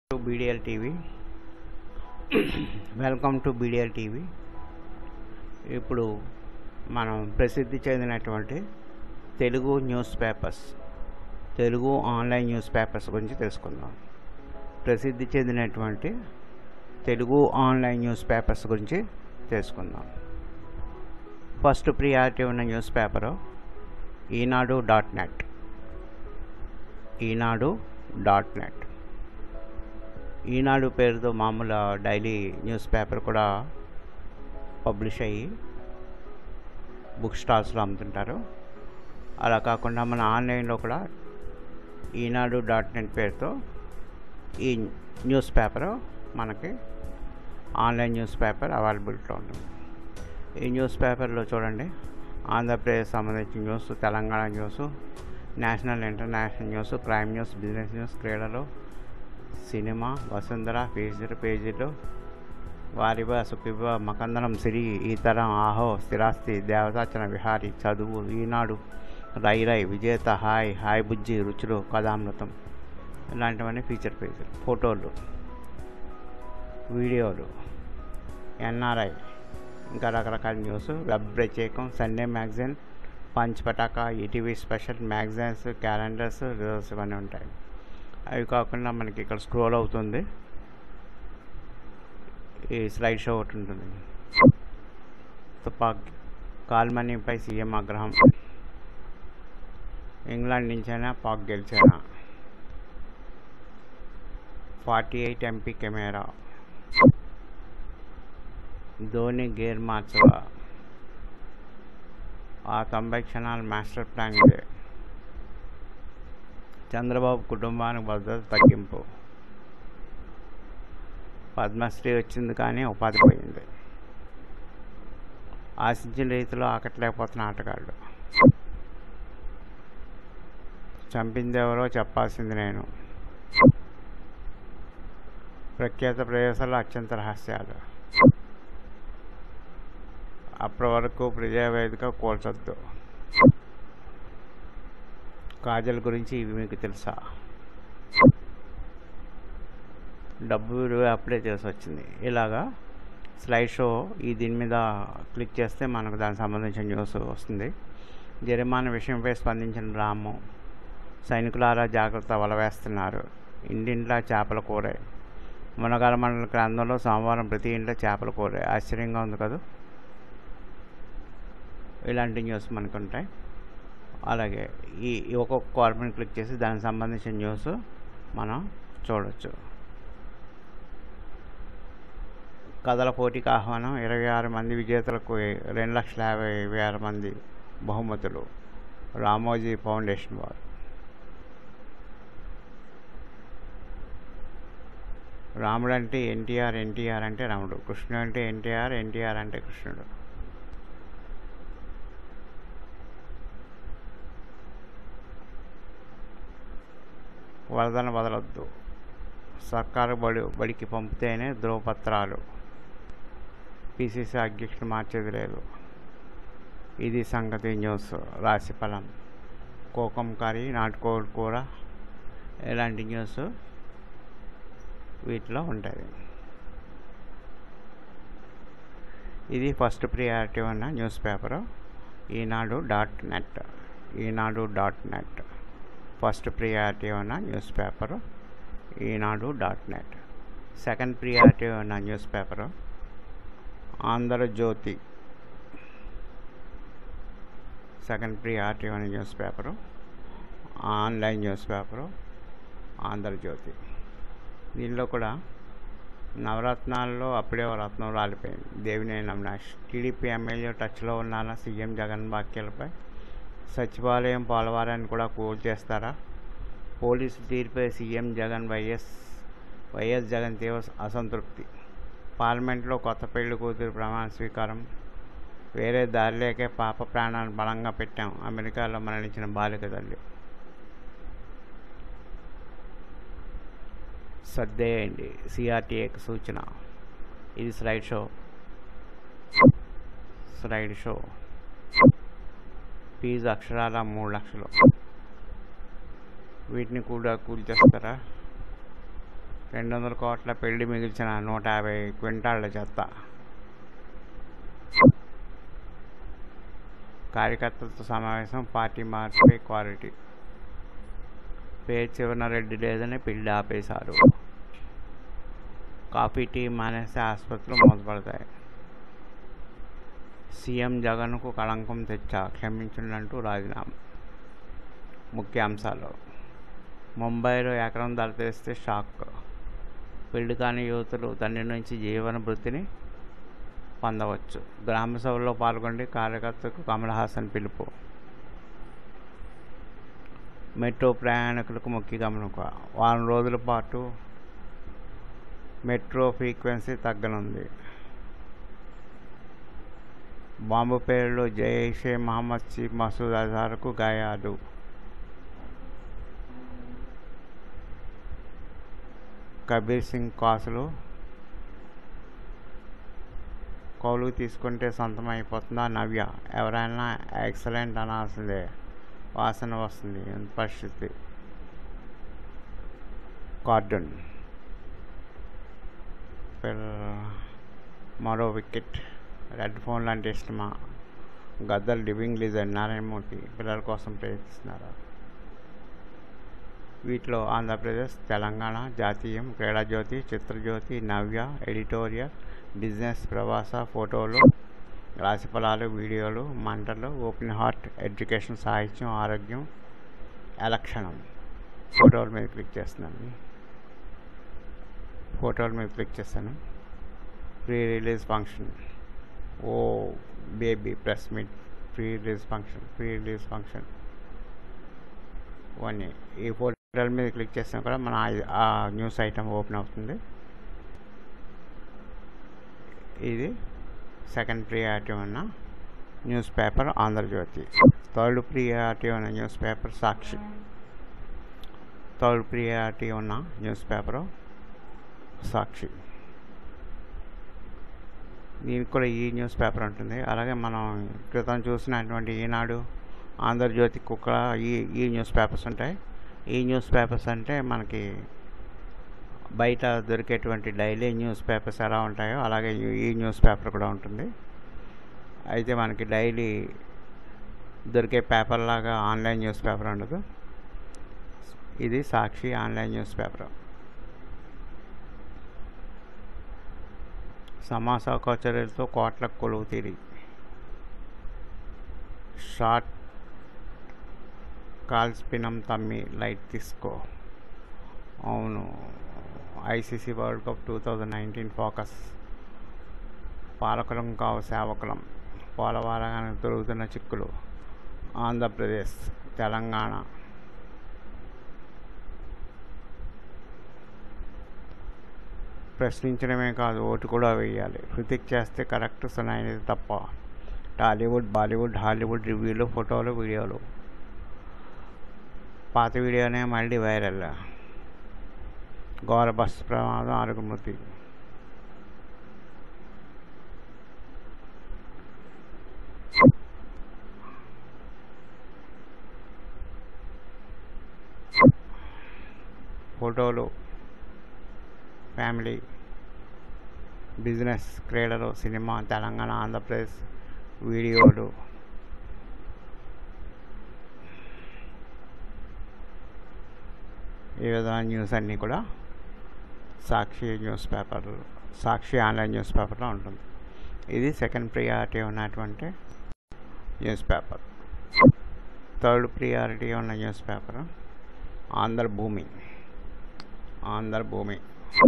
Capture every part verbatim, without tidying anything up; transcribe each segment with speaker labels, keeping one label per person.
Speaker 1: to B D L T V. Welcome to B D L T V. ఇప్పుడు మనం ప్రసిద్ధి చెందినటువంటి Telugu news papers Telugu online news papers గురించి తెలుసుకుందాం. ప్రసిద్ధి చెందినటువంటి తెలుగు ఆన్లైన్ న్యూస్ పేపర్స్ గురించి తెలుసుకుందాం. ఫస్ట్ ప్రియారిటీ ఉన్న news paper Eenadu dot net Eenadu dot net Eenadu పేరుతో మామూలు డైలీ న్యూస్ పేపర్ కూడా పబ్లిష్ అయ్యి బుక్ స్టాల్స్లో అమ్ముతుంటారు. అలా కాకుండా మన ఆన్లైన్లో కూడా ఈనాడు డాట్ నెట్ పేరుతో ఈ న్యూస్ పేపరు మనకి ఆన్లైన్ న్యూస్ పేపర్ అవైలబిలిటీలో ఉంటుంది. ఈ న్యూస్ పేపర్లో చూడండి, ఆంధ్రప్రదేశ్ సంబంధించిన news, Telangana news, national international news, crime news, business news, క్రీడలు, సినిమా, వసుంధర, పేజీలు పేజీలు, వారివ, సుఖివ, మకందనం, సిరి, ఈతరం, ఆహో, స్థిరాస్తి, దేవతాచన, విహారీ, చదువు, ఈనాడు, రై రై, విజేత, హాయ్, హాయ్ బుజ్జి, రుచులు, కథామృతం, ఇలాంటివన్నీ ఫీచర్ పేజీలు. ఫోటోలు, వీడియోలు, ఎన్ఆర్ఐ, ఇంకా రకరకాల న్యూస్, వెబ్ ప్రత్యేకం, సండే మ్యాగజైన్, పంచ్ పటాక, ETV special, magazines, calendars, results ఇవన్నీ ఉంటాయి. అవి కాకుండా మనకి ఇక్కడ స్క్రోల్ అవుతుంది, ఈ స్లైడ్ షో ఒకటి ఉంటుంది. తుపాకీ, కాల్మనీపై సీఎం ఆగ్రహం, ఇంగ్లాండ్ నుంచైనా పాక్ గెలిచేనా, forty eight MP camera, Dhoni gear మార్చవా, ఆ తొంభై క్షణాల మాస్టర్ ప్లాన్ ఇదే, చంద్రబాబు కుటుంబానికి భద్రత తగ్గింపు, పద్మశ్రీ వచ్చింది కానీ ఉపాధి పోయింది, ఆశించిన రీతిలో ఆకట్లేకపోతున్న ఆటగాళ్ళు, చంపింది ఎవరో చెప్పాల్సింది నేను, ప్రఖ్యాత ప్రదేశాల్లో అత్యంత రహస్యాలు, అప్పటి వరకు ప్రజావేదిక కూల్చొద్దు, కాజల్ గురించి ఇవి మీకు తెలుసా, డబ్బు విలువ అప్పుడే తెలిసి వచ్చింది. ఇలాగా స్లైడ్ షో ఈ దీని మీద క్లిక్ చేస్తే మనకు దానికి సంబంధించిన న్యూస్ వస్తుంది. జరిమానా విషయంపై స్పందించిన రాము, సైనికులారా జాగ్రత్త, వలవేస్తున్నారు, ఇంటింట్లా చేపల కూరే, మునగాల మండల ప్రాంతంలో సోమవారం ప్రతి ఇంట్లో చేపల కూరే, ఆశ్చర్యంగా ఉంది కదా. ఇలాంటి న్యూస్ మనకు ఉంటాయి. అలాగే ఈ ఒక్కొక్క కార్బన్ క్లిక్ చేసి దానికి సంబంధించిన న్యూస్ మనం చూడవచ్చు. కథల పోటీకి ఆహ్వానం, ఇరవై ఆరు మంది విజేతలకు రెండు లక్షల యాభై వేల మంది బహుమతులు, రామోజీ ఫౌండేషన్ వారు. రాముడు అంటే ఎన్టీఆర్, ఎన్టీఆర్ అంటే రాముడు, కృష్ణుడు అంటే ఎన్టీఆర్, ఎన్టీఆర్ అంటే కృష్ణుడు. వరదను వదలొద్దు, సర్కారు బడి బడికి పంపితేనే ధ్రువపత్రాలు, పిసిసి అధ్యక్షుడు మార్చేది లేదు. ఇది సంగతి న్యూస్. రాశి ఫలం, కోకం కర్రీ, నాటుకోడి కూర, ఇలాంటి న్యూస్ వీటిలో ఉంటుంది. ఇది ఫస్ట్ ప్రియారిటీ ఉన్న news paper Eenadu dot net Eenadu dot net first priority ఉన్న news paper Eenadu dot net. Second priority ఉన్న news paper Andhrajyothy. Second priority ఉన్న news paper online news paper Andhrajyothy. దీనిలో కూడా నవరత్నాల్లో అప్పుడే రత్నం రాలిపోయింది. దేవినేని అవినాష్, టీడీపీ ఎమ్మెల్యే టచ్లో ఉన్నారా సీఎం జగన్ వ్యాఖ్యలపై, సచివాలయం పోలవరాన్ని కూడా కూల్చేస్తారా, పోలీసు తీర్పై CM Jagan YS YS Jagan తీవ్ర అసంతృప్తి, పార్లమెంట్లో కొత్త పెళ్లి కూతురు ప్రమాణ స్వీకారం, వేరే దారి లేకే పాప ప్రాణాలను బలంగా పెట్టాం, అమెరికాలో మరణించిన బాలిక తల్లి. సర్దేయండి, సిఆర్టీఏకి సూచన. ఇది slide show slide show fee అక్షరాల మూడు లక్షలు. వీటిని కూడా కూల్చేస్తారా? రెండు వందల కోట్ల పెళ్లి మిగిల్చిన నూట యాభై క్వింటాళ్ల చెత్త. కార్యకర్తలతో సమావేశం, పార్టీ మార్పై క్వాలిటీ. పేరు చివరన రెడ్డి లేదని పెళ్లి ఆపేశారు. కాఫీ టీ మానేస్తే ఆసుపత్రులు మూతపడతాయి. సీఎం జగన్కు కళంకం తెచ్చా, క్షమించండంటూ రాజీనామా. ముఖ్య అంశాలు: ముంబైలో ఎకరం ధర తెలిస్తే షాక్. పెళ్లి కాని యువతులు తండ్రి నుంచి జీవన భృతిని పొందవచ్చు. గ్రామ సభలో పాల్గొండి కార్యకర్తలకు కమల్ హాసన్ పిలుపు. మెట్రో ప్రయాణికులకు ముఖ్య గమనిక. వారం రోజుల పాటు మెట్రో ఫ్రీక్వెన్సీ తగ్గనుంది. బాంబు పేలుడులో జైషే మహమ్మద్ చీఫ్ మసూద్ అజార్కు గాయాలు. కబీర్ సింగ్ కాసులు కౌలుకు తీసుకుంటే సొంతం అయిపోతుందా నవ్య? ఎవరైనా ఎక్సలెంట్ అనాల్సిందే, వాసన వస్తుంది పరిస్థితి. కార్డన్ మరో వికెట్. రెడ్ ఫోన్లు అంటే ఇష్టమా? గద్దర్ లివింగ్ లిజెండ్ నారాయణమూర్తి పిల్లల కోసం ప్రయత్నిస్తున్నారు. వీటిలో ఆంధ్రప్రదేశ్, తెలంగాణ, జాతీయం, క్రీడాజ్యోతి, చిత్రజ్యోతి, నవ్య, ఎడిటోరియల్, బిజినెస్, ప్రవాస, ఫోటోలు, రాశిఫలాలు, వీడియోలు, మంటలు, ఓపెన్ హార్ట్, ఎడ్యుకేషన్, సాహిత్యం, ఆరోగ్యం, ఎలక్షణం. ఫోటోల మీద క్లిక్ చేస్తున్నాను. ఫోటోల మీద క్లిక్ చేస్తాను. Pre release function. Oh baby press meet, pre release function, pre release function one. ఈ ఫోటోల మీద క్లిక్ చేసినా కూడా మన ఆ న్యూస్ ఐటమ్ ఓపెన్ అవుతుంది. ఇది సెకండ్ ప్రియారిటీ ఉన్న news paper Andhrajyothy. Third priority ఉన్న news paper Sakshi. Third priority ఉన్న న్యూస్ పేపరు సాక్షి. దీనికి కూడా ఈ న్యూస్ పేపర్ ఉంటుంది. అలాగే మనం క్రితం చూసినటువంటి ఈనాడు, ఆంధ్రజ్యోతికి కూడా ఈ ఈ న్యూస్ పేపర్స్ ఉంటాయి. ఈ న్యూస్ పేపర్స్ అంటే మనకి బయట దొరికేటువంటి డైలీ న్యూస్ పేపర్స్ ఎలా ఉంటాయో అలాగే ఈ న్యూస్ పేపర్ కూడా ఉంటుంది. అయితే మనకి డైలీ దొరికే పేపర్ లాగా ఆన్లైన్ న్యూస్ పేపర్ ఉండదు. ఇది సాక్షి ఆన్లైన్ న్యూస్ పేపర్. సమాస చర్యలతో కోట్లకు కొలువు తీరి. షార్ట్ కాల్స్ పినం తమ్మి లైట్ తీసుకో. అవును, ICC world cup two thousand nineteen focus. పాలకులం కావు సేవకులం. పోలవరానికి దొరుకుతున్న చిక్కులు. ఆంధ్రప్రదేశ్, తెలంగాణ. ప్రశ్నించడమే కాదు, ఓటు కూడా వేయాలి. హృతిక్ చేస్తే కరెక్ట్, సునైనది తప్ప. టాలీవుడ్, బాలీవుడ్, హాలీవుడ్ రివ్యూలు, ఫోటోలు, వీడియోలు. పాత వీడియోనే మళ్ళీ వైరల్. ఘోర బస్సు ప్రమాదం, ఆరుగురు మృతి. ఫోటోలు, ఫ్యామిలీ, బిజినెస్, క్రీడలు, సినిమా, తెలంగాణ, ఆంధ్రప్రదేశ్, వీడియోలు. ఈ విధమైన న్యూస్ అన్నీ కూడా Sakshi news paper, Sakshi online news పేపర్లో ఉంటుంది. ఇది సెకండ్ ప్రియారిటీ ఉన్నటువంటి న్యూస్ పేపర్. థర్డ్ ప్రియారిటీ ఉన్న news paper Andhrabhoomi. Andhrabhoomi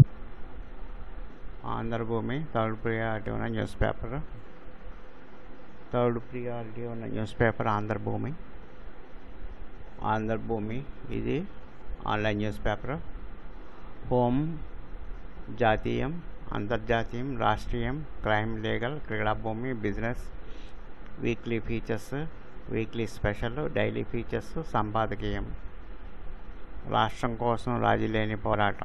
Speaker 1: Andhrabhoomi third priority ఉన్న న్యూస్ పేపర్. థర్డ్ ప్రియారిటీ ఉన్న న్యూస్ పేపర్ ఆంధ్రభూమి. ఆంధ్రభూమి ఇది ఆన్లైన్ న్యూస్ పేపర్. హోమ్, జాతీయం, అంతర్జాతీయం, రాష్ట్రీయం, crime, legal, Kreedabhoomi, business, weekly features, weekly special, daily features, సంపాదకీయం. రాష్ట్రం కోసం రాజీ లేని పోరాటం.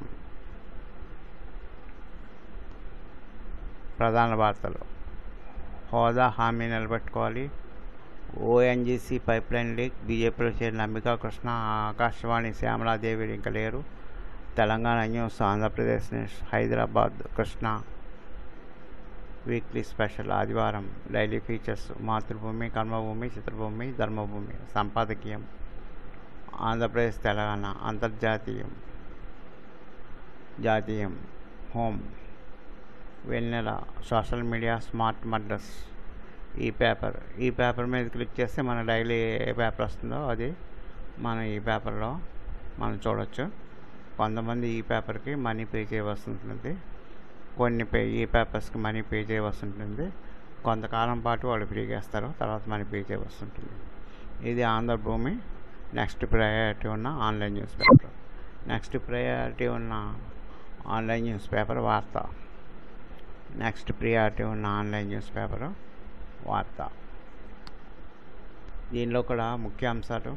Speaker 1: ప్రధాన వార్తలు. హోదా హామీ నిలబెట్టుకోవాలి. ONGC pipeline leak. బీజేపీలో చేరిన అంబికా కృష్ణ, ఆకాశవాణి శ్యామలాదేవి ఇంకా లేరు. Telangana news, Andhra Pradesh news, Hyderabad, Krishna weekly special, ఆదివారం డైలీ ఫీచర్స్, మాతృభూమి, కర్మభూమి, చిత్రభూమి, ధర్మభూమి, సంపాదకీయం, ఆంధ్రప్రదేశ్, తెలంగాణ, అంతర్జాతీయం, జాతీయం, హోమ్, వెన్నెల, social media, smart murders, e paper. E paper మీద క్లిక్ చేస్తే మన డైలీ ఏ పేపర్ వస్తుందో అది మనం ఈ పేపర్లో మనం చూడవచ్చు. కొంతమంది ఈ పేపర్కి మనీ పే చేయవలసి ఉంటుంది, కొన్ని పే ఈ పేపర్స్కి మనీ పే చేయవలసి ఉంటుంది. కొంతకాలం పాటు వాళ్ళు ఫ్రీగా ఇస్తారు, తర్వాత మనీ పే చేయవలసి ఉంటుంది. ఇది ఆంధ్రభూమి నెక్స్ట్ ప్రయారిటీ ఉన్న online news paper. Next priority ఉన్న online news paper Vaartha. Next priority ఉన్న ఆన్లైన్ న్యూస్ పేపరు వార్త. దీనిలో కూడా ముఖ్యాంశాలు,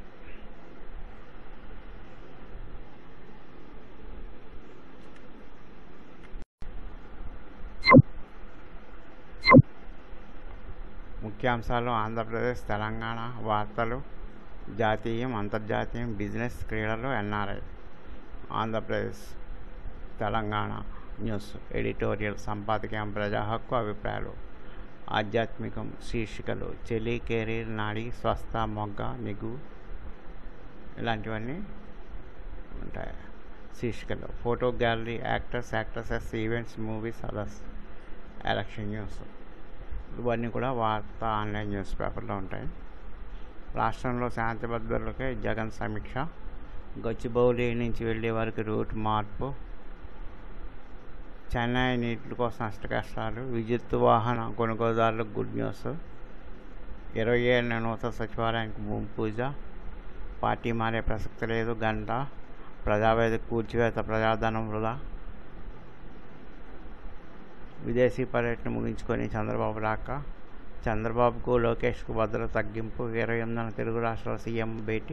Speaker 1: ముఖ్యాంశాలు ఆంధ్రప్రదేశ్, తెలంగాణ వార్తలు, జాతీయం, అంతర్జాతీయం, బిజినెస్, క్రీడలు, NRI. Andhra Pradesh, Telangana news editorial, సంపాదకీయం, ప్రజా హక్కు, అభిప్రాయాలు, ఆధ్యాత్మికం, శీర్షికలు, చెలి, కెరీర్, నాడి, స్వస్థ, మొగ్గ, నిగు ఇలాంటివన్నీ ఉంటాయి శీర్షికలు. Photo gallery, actors, actresses, events, movies, others, election news. ఇవన్నీ కూడా వార్త ఆన్లైన్ న్యూస్ పేపర్లో ఉంటాయి. రాష్ట్రంలో శాంతి భద్రతలపై జగన్ సమీక్ష. గచ్చిబౌలి నుంచి వెళ్ళే వారికి రూట్ మార్పు. చెన్నై నీటి కోసం నష్ట కష్టాలు. విద్యుత్ వాహన కొనుగోలుదారులకు గుడ్ న్యూస్. ఇరవై ఏళ్ళ నూతన సచివాలయానికి భూమి పూజ. పార్టీ మారే ప్రసక్తి లేదు. గంట. ప్రజావేదిక కూల్చివేత, ప్రజాధనం వృధా. విదేశీ పర్యటన ముగించుకొని చంద్రబాబు రాక. చంద్రబాబుకు లోకేష్కు భద్రత తగ్గింపు. ఇరవై ఎనిమిదిన తెలుగు రాష్ట్రాల సీఎం భేటీ.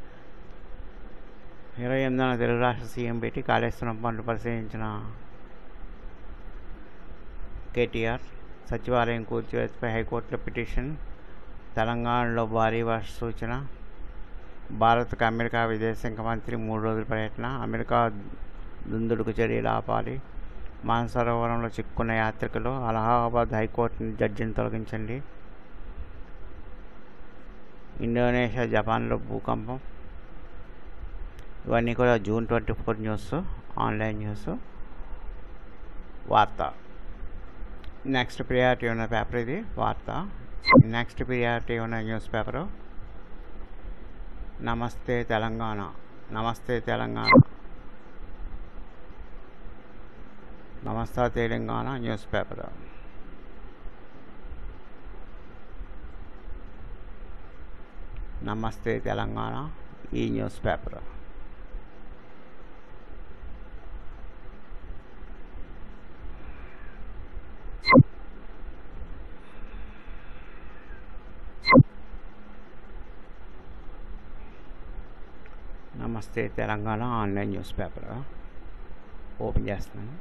Speaker 1: ఇరవై ఎనిమిదిన తెలుగు రాష్ట్ర సీఎం భేటీ. కాళేశ్వరం పనులు పరిశీలించిన కేటీఆర్. సచివాలయం కూల్చివేతపై హైకోర్టులో పిటిషన్. తెలంగాణలో భారీ వర్ష సూచన. భారత్కు అమెరికా విదేశాంగ మంత్రి మూడు రోజుల పర్యటన. అమెరికా దుందుడుకు చర్యలు ఆపాలి. మానసరోవరంలో చిక్కుకున్న యాత్రికులు. అలహాబాద్ హైకోర్టు జడ్జిని తొలగించండి. ఇండోనేషియా, జపాన్లో భూకంపం. ఇవన్నీ కూడా June twenty four news, online news Vaartha. Next priority ఉన్న పేపర్ ఇది వార్త. నెక్స్ట్ ప్రియారిటీ ఉన్న న్యూస్ పేపరు నమస్తే తెలంగాణ. నమస్తే తెలంగాణ నమస్తే తెలంగాణ న్యూస్ పేపర్. నమస్తే తెలంగాణ ఈ news paper. Namaste Telangana online news paper open చేస్తున్నాను.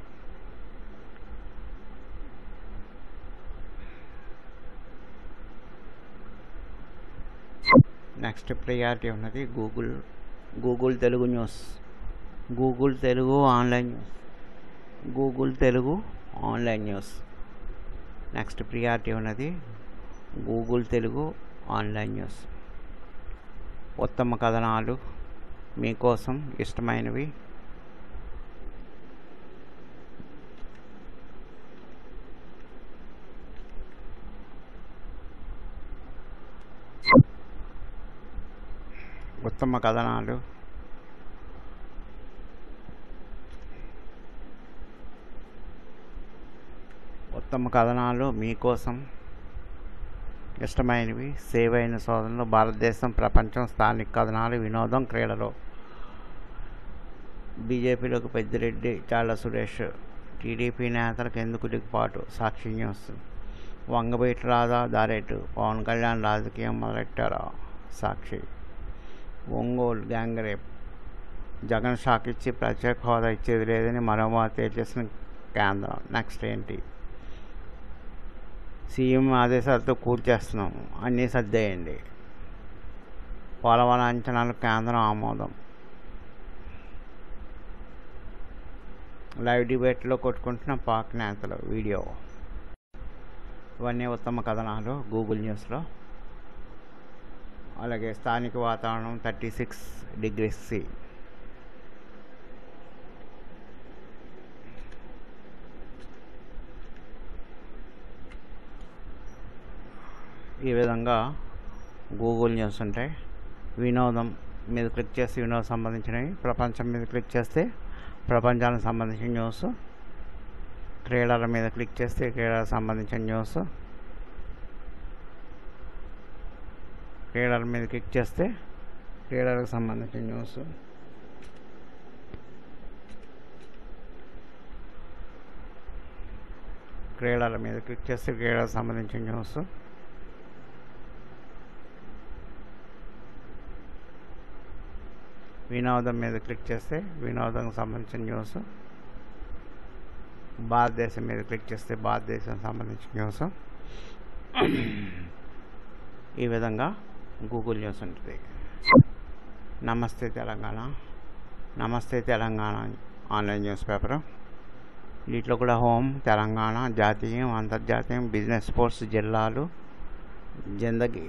Speaker 1: నెక్స్ట్ ప్రియారిటీ ఉన్నది Google Google Telugu news. Google Telugu online news. Google Telugu online news. Next priority ఉన్నది Google Telugu online news. ఉత్తమ కథనాలు, మీకోసం ఇష్టమైనవి, ఉత్తమ కథనాలు, ఉత్తమ కథనాలు మీకోసం ఇష్టమైనవి, సేవ్ అయిన సోదరులు, భారతదేశం, ప్రపంచం, స్థానిక కథనాలు, వినోదం, క్రీడలు. బీజేపీలోకి పెద్దిరెడ్డి, చాళ్ల సురేష్. టీడీపీ నేతలకు ఎందుకు దిగుపాటు, సాక్షి న్యూస్. వంగబీటి రాధా, దారేటు. పవన్ కళ్యాణ్ రాజకీయం మొదలెట్టారా, Sakshi. Ongole gang rape. Jagan shock ఇచ్చి ప్రత్యేక హోదా ఇచ్చేది లేదని మరోమారు తేల్చేసిన కేంద్రం. నెక్స్ట్ ఏంటి? సీఎం ఆదేశాలతో కూర్చేస్తున్నాం, అన్నీ సర్దేయండి. పోలవరం అంచనాలు కేంద్రం ఆమోదం. లైవ్ డిబేట్లో కొట్టుకుంటున్న పాక్ నేతలు వీడియో. ఇవన్నీ ఉత్తమ కథనాలు గూగుల్ న్యూస్లో. అలాగే స్థానిక వాతావరణం థర్టీ సిక్స్ డిగ్రీస్ సి. ఈ విధంగా గూగుల్ న్యూస్ ఉంటాయి. వినోదం మీద క్లిక్ చేస్తే వినోదం సంబంధించినవి, ప్రపంచం మీద క్లిక్ చేస్తే ప్రపంచానికి సంబంధించిన న్యూస్, క్రీడల మీద క్లిక్ చేస్తే క్రీడలకు సంబంధించిన న్యూస్, క్రీడల మీద క్లిక్ చేస్తే క్రీడలకు సంబంధించిన న్యూస్, క్రీడల మీద క్లిక్ చేస్తే క్రీడలకు సంబంధించిన న్యూస్, వినోదం మీద క్లిక్ చేస్తే వినోదంకి సంబంధించిన న్యూస్, భారతదేశం మీద క్లిక్ చేస్తే భారతదేశం సంబంధించిన న్యూస్. ఈ విధంగా గూగుల్ న్యూస్ ఉంటుంది. నమస్తే తెలంగాణ, నమస్తే తెలంగాణ ఆన్లైన్ న్యూస్ పేపరు. వీటిలో కూడా హోమ్, తెలంగాణ, జాతీయం, అంతర్జాతీయం, బిజినెస్, స్పోర్ట్స్, జిల్లాలు, జిందగీ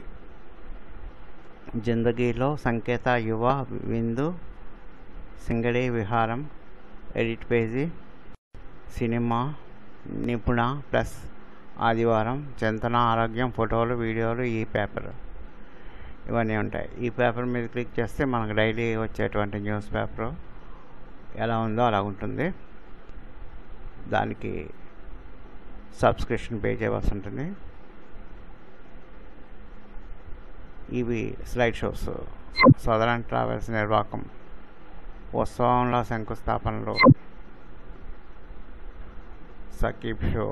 Speaker 1: జిందగీలో సంకేత, యువ, విందు, సింగడి, విహారం, edit page, cinema, Nipuna plus, ఆదివారం, చింతన, ఆరోగ్యం, ఫోటోలు, వీడియోలు, ఈ పేపర్, ఇవన్నీ ఉంటాయి. ఈ పేపర్ మీద క్లిక్ చేస్తే మనకు డైలీ వచ్చేటువంటి న్యూస్ పేపరు ఎలా ఉందో అలా ఉంటుంది. దానికి సబ్స్క్రిప్షన్ పే చేయవలసి ఉంటుంది. ఇవి స్లైడ్ షోస్. సదరన్ ట్రావెల్స్ నిర్వాహకం, ఉత్సవంలో శంకుస్థాపనలు, సకీబ్ షో,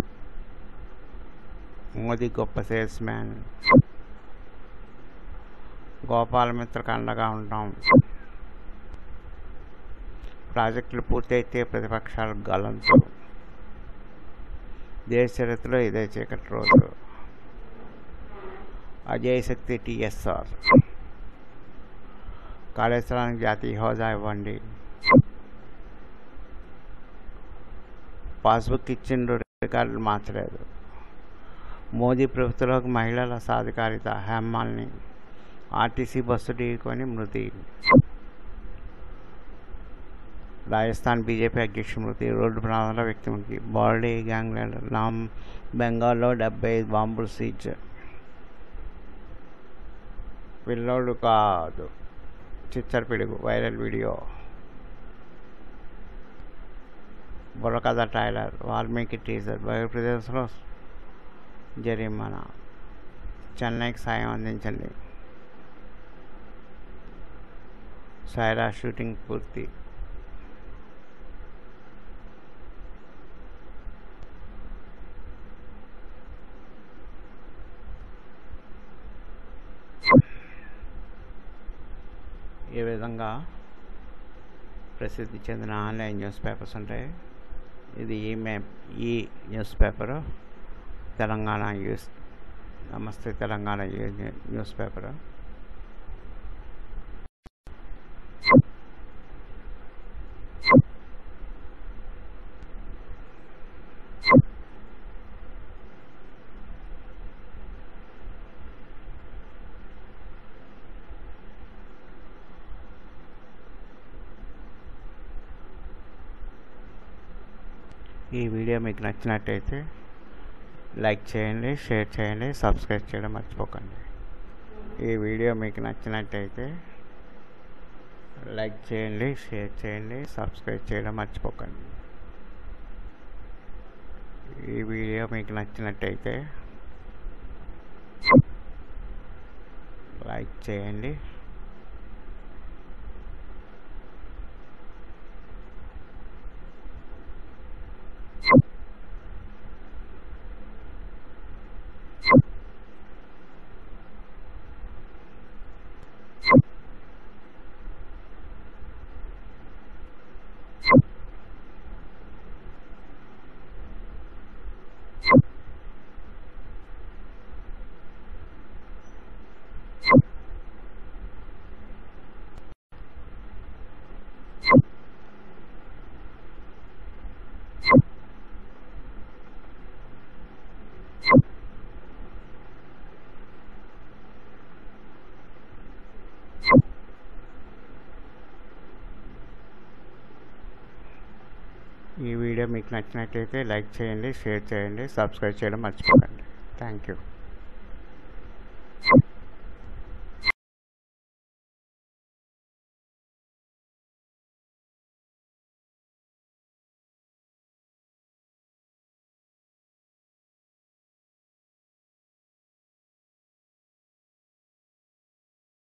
Speaker 1: మోదీ గొప్ప సేల్స్ మ్యాన్, గోపాలమిత్రకు అండగా ఉంటాం, ప్రాజెక్టులు పూర్తయితే ప్రతిపక్షాలు గలంతు, దేశ చరిత్రలో ఇదే చీకటి రోజు, అజయ్ శక్తి టీఎస్ఆర్, కాళేశ్వరానికి జాతీయ హోదా ఇవ్వండి, పాస్బుక్ ఇచ్చిండు రికార్డులు మార్చలేదు, మోదీ ప్రభుత్వంలోకి మహిళల సాధికారిత, హేమాల్ని ఆర్టీసీ బస్సు ఢీకొని మృతి, రాజస్థాన్ బీజేపీ అధ్యక్షుడు మృతి, రోడ్డు ప్రమాదంలో వ్యక్తి మృతి, బాడీ గ్యాంగ్ లీడర్ నామ్, బెంగాల్లో డెబ్బై ఐదు బాంబులు సీజ్, పిల్లోడు కాదు చిచ్చర పిడుగు viral video, Burrakatha trailer, Valmiki teaser, బయోప్రదేశ్లో జరిమానా, చెన్నైకి సాయం అందించండి, సైరా షూటింగ్ పూర్తి, ఈ విధంగా ప్రసిద్ధి చెందిన ఆన్లైన్ న్యూస్ పేపర్స్ ఉంటాయి. ఇది ఈ మే ఈ news paper Telangana news, Namaste Telangana news paper. ఈ వీడియో మీకు నచ్చినట్టయితే లైక్ చేయండి, షేర్ చేయండి, సబ్స్క్రైబ్ చేయడం మర్చిపోకండి. ఈ వీడియో మీకు నచ్చినట్టయితే లైక్ చేయండి, షేర్ చేయండి, సబ్స్క్రైబ్ చేయడం మర్చిపోకండి. ఈ వీడియో మీకు నచ్చినట్టయితే లైక్ చేయండి, ఈ వీడియో మీకు నచ్చినట్లయితే లైక్ చేయండి, షేర్ చేయండి, సబ్స్క్రైబ్ చేయడం మర్చిపోకండి. Thank you.